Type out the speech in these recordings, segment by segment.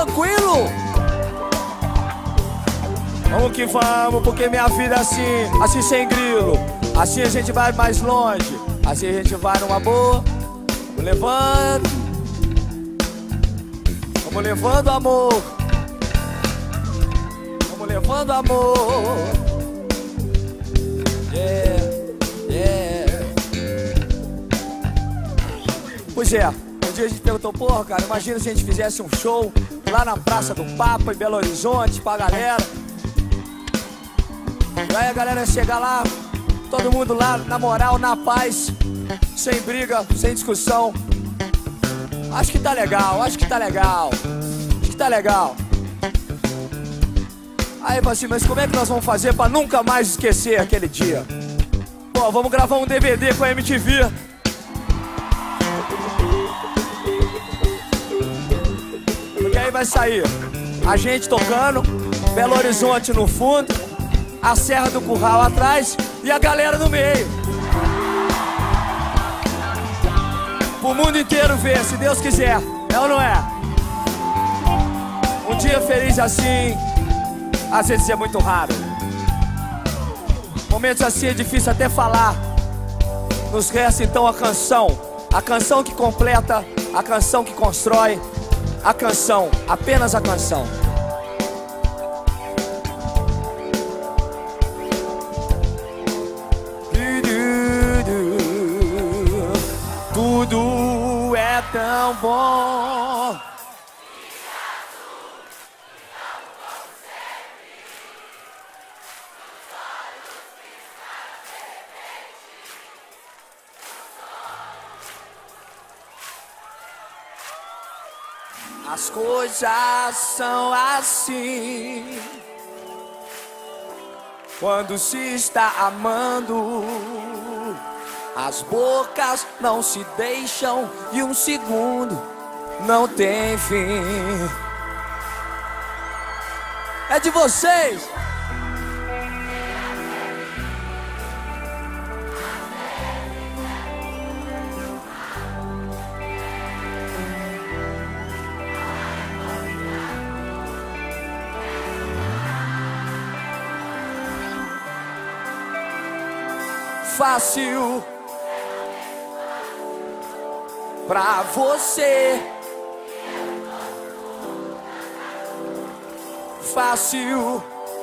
tranquilo? Vamos que vamos, porque minha vida é assim sem grilo. Assim a gente vai mais longe, assim a gente vai numa boa. Vamos levando amor. Vamos levando amor. Yeah, yeah. Pois é, um dia a gente perguntou, porra, cara, imagina se a gente fizesse um show lá na Praça do Papa, em Belo Horizonte, pra galera. E aí a galera ia chegar lá, todo mundo lá, na moral, na paz, sem briga, sem discussão. Acho que tá legal, acho que tá legal. Acho que tá legal. Aí eu falei assim, mas como é que nós vamos fazer pra nunca mais esquecer aquele dia? Pô, vamos gravar um DVD com a MTV. Porque aí vai sair a gente tocando, Belo Horizonte no fundo, a Serra do Curral atrás e a galera no meio. Pro mundo inteiro ver, se Deus quiser. É ou não é? Um dia feliz assim, às vezes é muito raro. Momentos assim é difícil até falar. Nos resta então a canção que completa, a canção que constrói, a canção, apenas a canção. Tudo é tão bom. As coisas são assim quando se está amando. As bocas não se deixam e um segundo não tem fim. É de vocês. Fácil pra você, fácil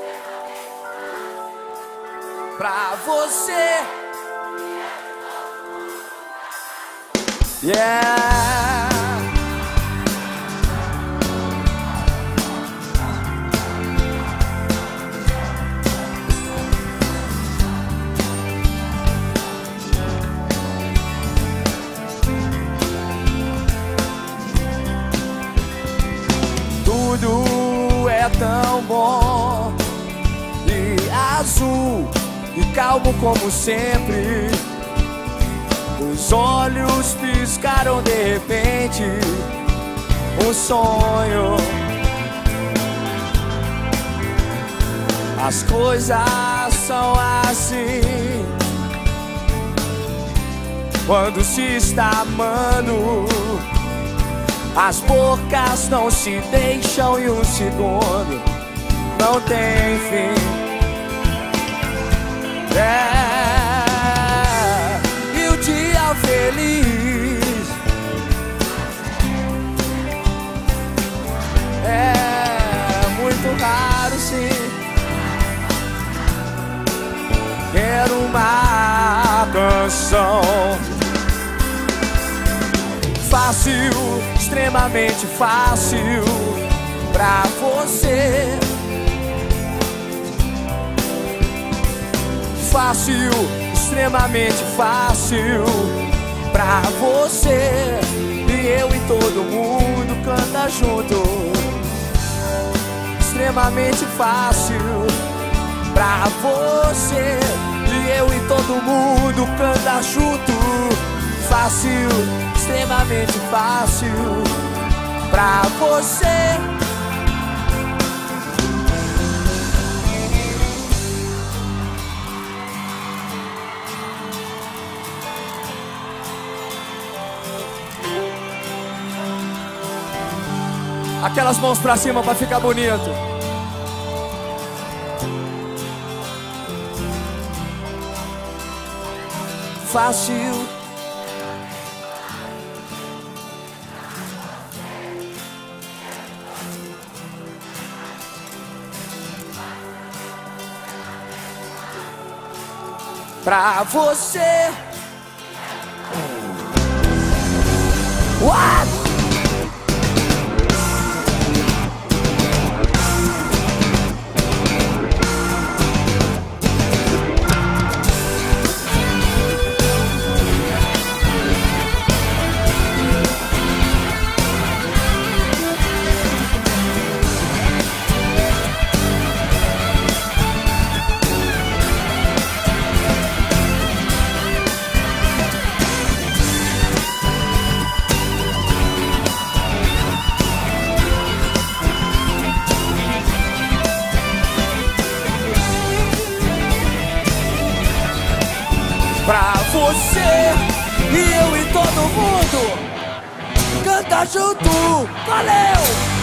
pra você, yeah. Tudo é tão bom e azul e calmo como sempre. Os olhos piscaram de repente, um sonho. As coisas são assim quando se está amando. As bocas não se deixam e um segundo não tem fim. É, e o dia feliz é muito raro, sim. Quero uma canção fácil, extremamente fácil pra você. Fácil, extremamente fácil pra você. E eu e todo mundo canta junto. Extremamente fácil pra você. E eu e todo mundo canta junto. Fácil, extremamente fácil pra você. Aquelas mãos pra cima pra ficar bonito. Fácil. Pra você. What? Pra você e eu e todo mundo canta junto, valeu!